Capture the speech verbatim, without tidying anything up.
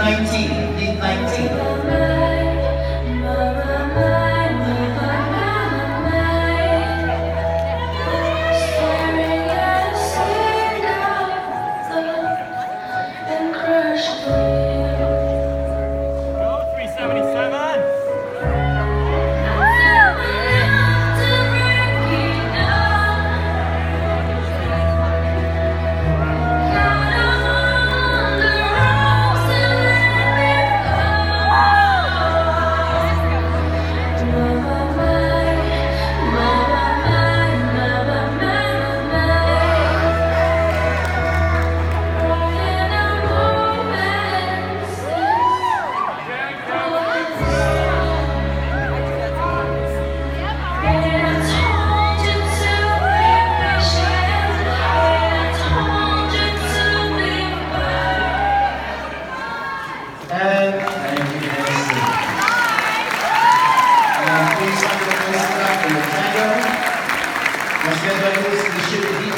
nineteen, lead nineteen. And thank you, Nancy. And please, I'm going to start with the tango. Let's get ready to shoot the